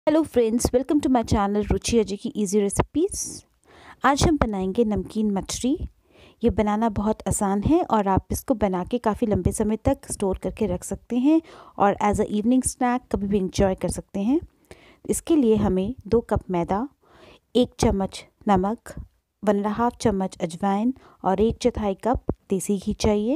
Hello friends, welcome to my channel Ruchi Ajay की easy recipes. आज हम बनाएंगे नमकीन मछली। ये बनाना बहुत आसान है और आप इसको बना के काफ़ी लंबे समय तक स्टोर करके रख सकते हैं और एज अ इवनिंग स्नैक कभी भी इंजॉय कर सकते हैं। इसके लिए हमें 2 कप मैदा, 1 चम्मच नमक, 1.5 चम्मच अजवाइन और 1/4 कप देसी घी चाहिए।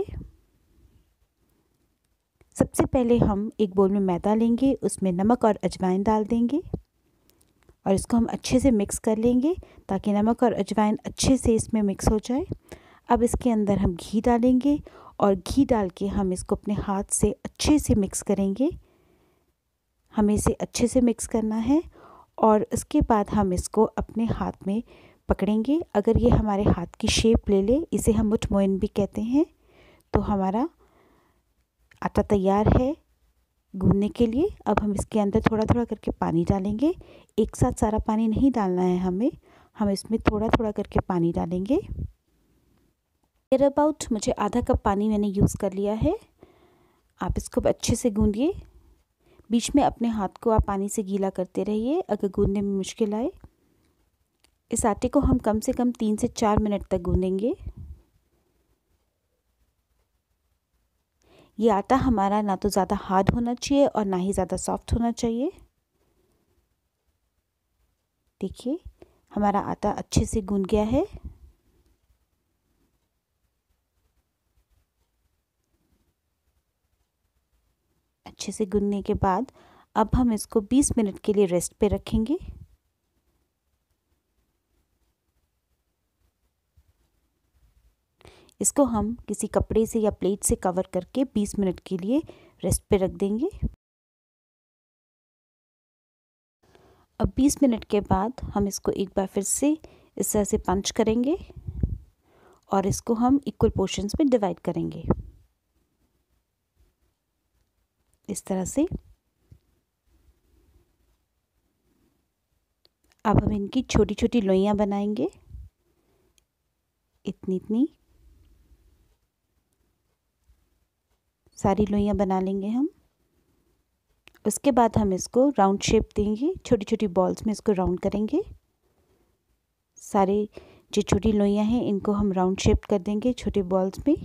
सबसे पहले हम एक बोल में मैदा लेंगे, उसमें नमक और अजवाइन डाल देंगे और इसको हम अच्छे से मिक्स कर लेंगे ताकि नमक और अजवाइन अच्छे से इसमें मिक्स हो जाए। अब इसके अंदर हम घी डालेंगे और घी डाल के हम इसको अपने हाथ से अच्छे से मिक्स करेंगे। हमें इसे अच्छे से मिक्स करना है और उसके बाद हम इसको अपने हाथ में पकड़ेंगे। अगर ये हमारे हाथ की शेप ले ले, इसे हम मुठमोइन भी कहते हैं, तो हमारा आटा तैयार है गूंदने के लिए। अब हम इसके अंदर थोड़ा थोड़ा करके पानी डालेंगे। एक साथ सारा पानी नहीं डालना है हम इसमें थोड़ा थोड़ा करके पानी डालेंगे। नियर अबाउट मुझे आधा कप पानी मैंने यूज़ कर लिया है। आप इसको अच्छे से गूंदिए। बीच में अपने हाथ को आप पानी से गीला करते रहिए अगर गूंदने में मुश्किल आए। इस आटे को हम कम से कम 3 से 4 मिनट तक गूंदेंगे। ये आटा हमारा ना तो ज़्यादा हार्ड होना चाहिए और ना ही ज़्यादा सॉफ्ट होना चाहिए। देखिए हमारा आटा अच्छे से गूंद गया है। अच्छे से गूंदने के बाद अब हम इसको 20 मिनट के लिए रेस्ट पे रखेंगे। इसको हम किसी कपड़े से या प्लेट से कवर करके 20 मिनट के लिए रेस्ट पे रख देंगे। अब 20 मिनट के बाद हम इसको एक बार फिर से इस तरह से पंच करेंगे और इसको हम इक्वल पोर्शंस में डिवाइड करेंगे इस तरह से। अब हम इनकी छोटी छोटी लोइयां बनाएंगे, इतनी इतनी सारी लोइयां बना लेंगे हम। उसके बाद हम इसको राउंड शेप देंगे, छोटी छोटी बॉल्स में इसको राउंड करेंगे। सारे जो छोटी लोइयां हैं इनको हम राउंड शेप कर देंगे छोटे बॉल्स में।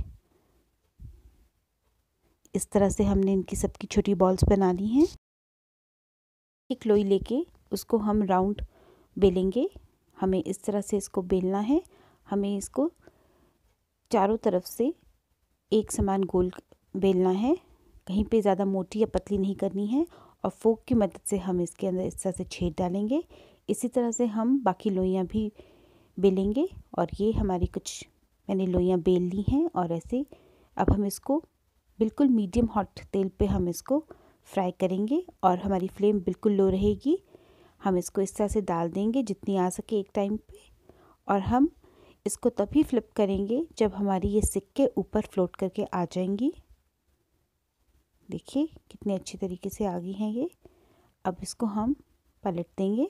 इस तरह से हमने इनकी सबकी छोटी बॉल्स बना ली हैं। एक लोई लेके उसको हम राउंड बेलेंगे। हमें इस तरह से इसको बेलना है। हमें इसको चारों तरफ से एक समान गोल बेलना है, कहीं पे ज़्यादा मोटी या पतली नहीं करनी है। और फोक की मदद से हम इसके अंदर इस तरह से छेद डालेंगे। इसी तरह से हम बाकी लोइयां भी बेलेंगे और ये हमारी कुछ मैंने लोइयां बेल ली हैं। और ऐसे अब हम इसको बिल्कुल मीडियम हॉट तेल पे हम इसको फ्राई करेंगे और हमारी फ्लेम बिल्कुल लो रहेगी। हम इसको इस तरह से डाल देंगे जितनी आ सके एक टाइम पे और हम इसको तभी फ्लिप करेंगे जब हमारी ये सिक के ऊपर फ्लोट करके आ जाएंगी। देखिए कितने अच्छी तरीके से आ गई हैं ये। अब इसको हम पलट देंगे।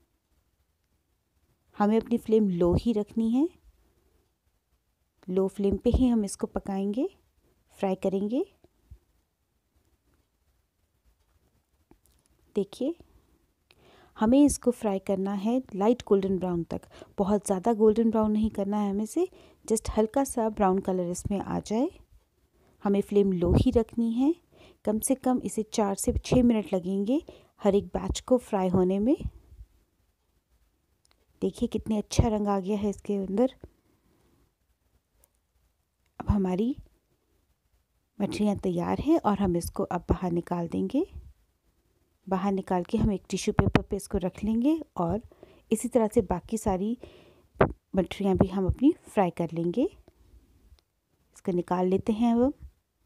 हमें अपनी फ्लेम लो ही रखनी है। लो फ्लेम पे ही हम इसको पकाएंगे, फ्राई करेंगे। देखिए हमें इसको फ्राई करना है लाइट गोल्डन ब्राउन तक। बहुत ज़्यादा गोल्डन ब्राउन नहीं करना है हमें से, जस्ट हल्का सा ब्राउन कलर इसमें आ जाए। हमें फ्लेम लो ही रखनी है। कम से कम इसे 4 से 6 मिनट लगेंगे हर एक बैच को फ्राई होने में। देखिए कितने अच्छा रंग आ गया है इसके अंदर। अब हमारी मछलियाँ तैयार हैं और हम इसको अब बाहर निकाल देंगे। बाहर निकाल के हम एक टिश्यू पेपर पे इसको रख लेंगे और इसी तरह से बाकी सारी मछलियाँ भी हम अपनी फ्राई कर लेंगे। इसको निकाल लेते हैं अब।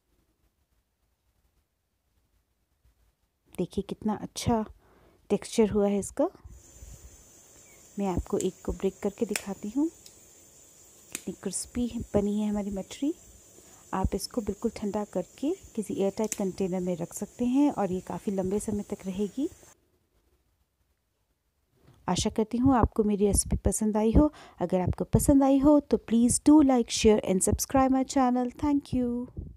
देखिए कितना अच्छा टेक्सचर हुआ है इसका। मैं आपको एक को ब्रेक करके दिखाती हूँ कितनी क्रिस्पी बनी है हमारी मछली। आप इसको बिल्कुल ठंडा करके किसी एयरटाइट कंटेनर में रख सकते हैं और ये काफ़ी लंबे समय तक रहेगी। आशा करती हूँ आपको मेरी रेसिपी पसंद आई हो। अगर आपको पसंद आई हो तो please do like, share and subscribe my channel. Thank you.